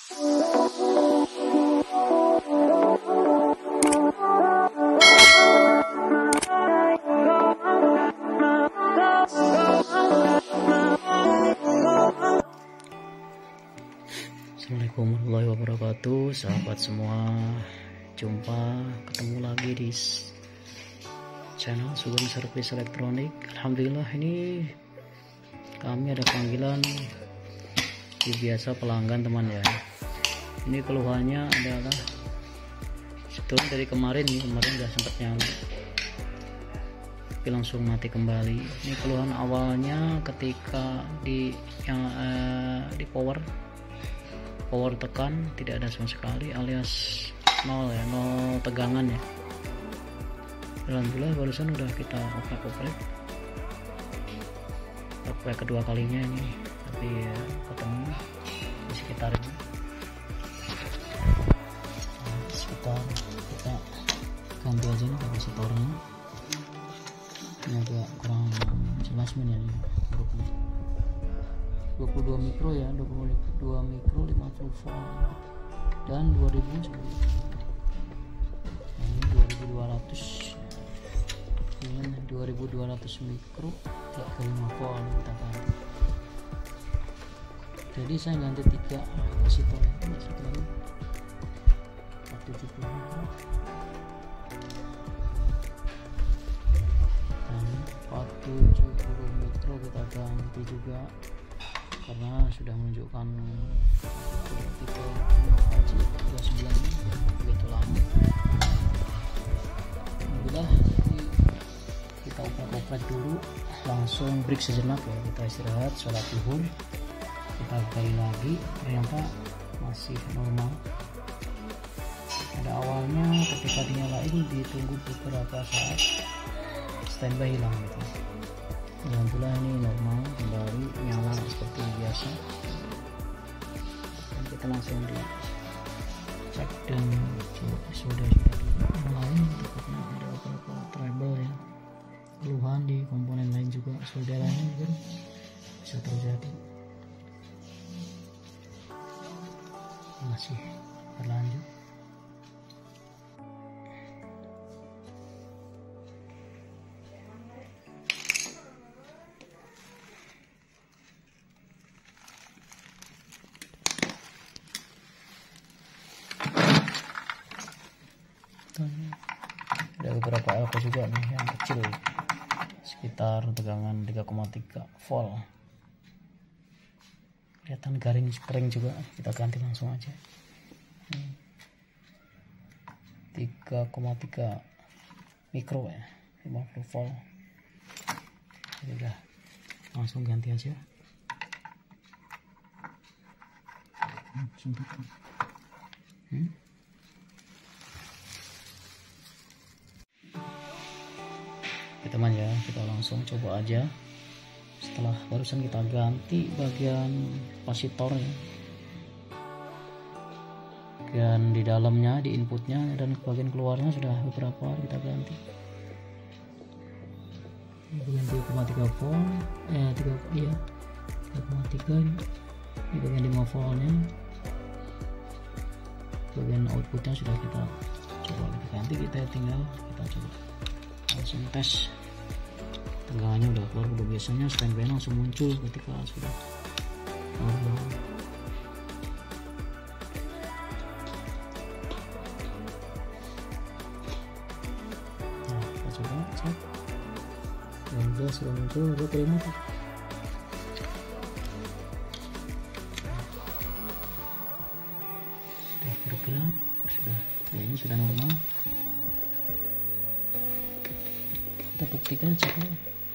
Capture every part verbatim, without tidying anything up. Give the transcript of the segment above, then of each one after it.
Assalamualaikum warahmatullahi wabarakatuh, sahabat semua. Jumpa ketemu lagi di channel Sugeng Servis Elektronik. Alhamdulillah, ini kami ada panggilan di biasa pelanggan teman ya. Ini keluhannya adalah setelah dari kemarin nih, kemarin udah sempat nyala tapi langsung mati kembali. Ini keluhan awalnya ketika di yang uh, di power power tekan tidak ada sama sekali, alias nol ya, nol tegangan ya. Alhamdulillah barusan udah kita oprek-oprek oprek kedua kalinya ini, tapi ya ketemu di sekitar ini. Nah, sekitar kita ganti aja nih kapasitornya, ini agak kurang jelas ya ini grupnya. dua puluh dua mikro ya, dua puluh dua mikro lima puluh volt dan dua ribu. Nah, ini dua ribu dua ratus, ini dua ribu dua ratus mikro tiga puluh lima volt kita ganti. Jadi saya ganti tiga kapasitor ini sekali empat ratus tujuh puluh mikro dan empat ratus tujuh puluh mikro kita ganti juga, karena sudah menunjukkan tipe H dua puluh sembilan begitu lama. Alhamdulillah, kita oprek-oprek dulu, langsung break sejenak ya, kita istirahat, sholat zuhur, kita gali lagi, ternyata masih normal. Pada awalnya ketika dinyalain ditunggu beberapa saat, standby hilang gitu. Alhamdulillah ini normal kembali nyala seperti biasa, dan kita langsung dicek dan sudah yang lain takutnya ada beberapa trouble ya, keluhan di komponen lain juga, saudaranya juga bisa terjadi. Masih berlanjut. Ada beberapa elko juga nih yang kecil, sekitar tegangan tiga koma tiga volt. Kelihatan garing spring juga, kita ganti langsung aja. tiga koma tiga mikro ya, lima puluh volt. Jadi udah langsung ganti aja. Hmm? Oke teman ya, kita langsung coba aja. Setelah barusan kita ganti bagian kapasitor ya, dan di dalamnya, di inputnya dan bagian keluarnya sudah beberapa kita ganti. Ini bagian tiga koma tiga volt, eh tiga iya tiga koma tiga, ini bagian lima voltnya, bagian outputnya sudah kita coba kita ganti. Kita tinggal kita coba langsung tes tegangannya udah keluar. Udah biasanya standby langsung muncul ketika sudah normal. Nah kita coba cek, yang udah sudah muncul, udah terima tuh. Sudah bergerak, sudah kayaknya sudah normal. Kita buktikan ceknya.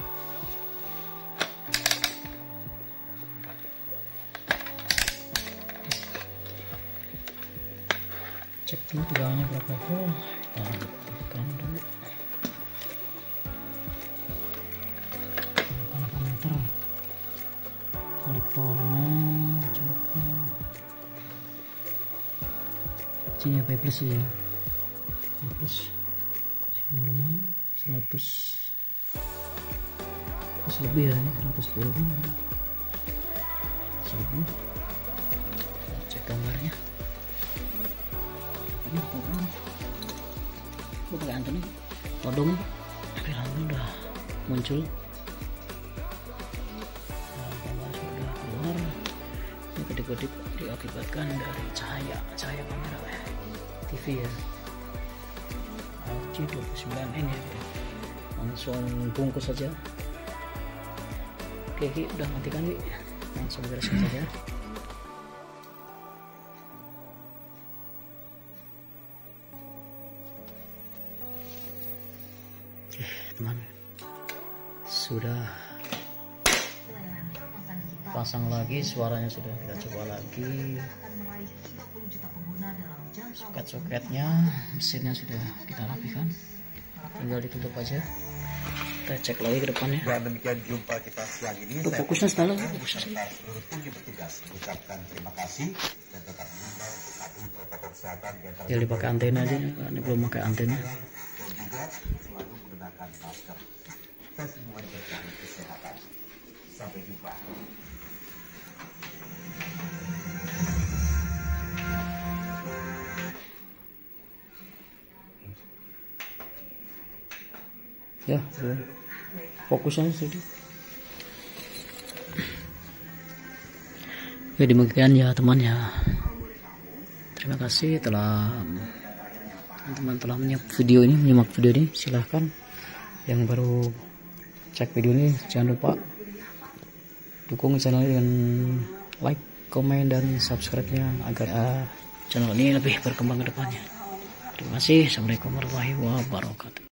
Cek dulu tegangannya berapa volt, kita tekan dulu manometer, kolektornya coloknya C nya P plus ya, P plus normal seratus lebih ya, ini seratus sepuluh kan lebih. Kita cek gambarnya. Ini gue pakai antena todong, filmnya udah muncul. Nah, gambar sudah keluar. Ini kedip-kedip diakibatkan dari cahaya cahaya kamera ya, T V ya, L G dua puluh sembilan ini ya. Langsung bungkus saja. Oke Ki, udah matikan Ki, langsung beresin saja. Oke teman, sudah pasang lagi, suaranya sudah kita coba lagi, soket-soketnya, mesinnya sudah kita rapikan, tinggal ditutup aja. Kita cek lagi ke depannya. Dan demikian jumpa kita siang ini. Tuh, fokusnya setelah fokusnya seluruh tim yang bertugas ucapkan terima kasih dan tetap mengimbau patuhi protokol kesehatan. Ya dipakai antena aja, ini belum pakai antena. Dan juga selalu menggunakan masker. Kita semua berjaga kesehatan. Sampai jumpa. Ya, fokusnya sudah. Ya demikian ya teman ya. Terima kasih telah teman-teman telah menyimak video ini, menyimak video ini. Silahkan yang baru cek video ini jangan lupa dukung channel ini dengan like, komen dan subscribe-nya agar uh, channel ini lebih berkembang ke depannya. Terima kasih. Assalamualaikum warahmatullahi wabarakatuh.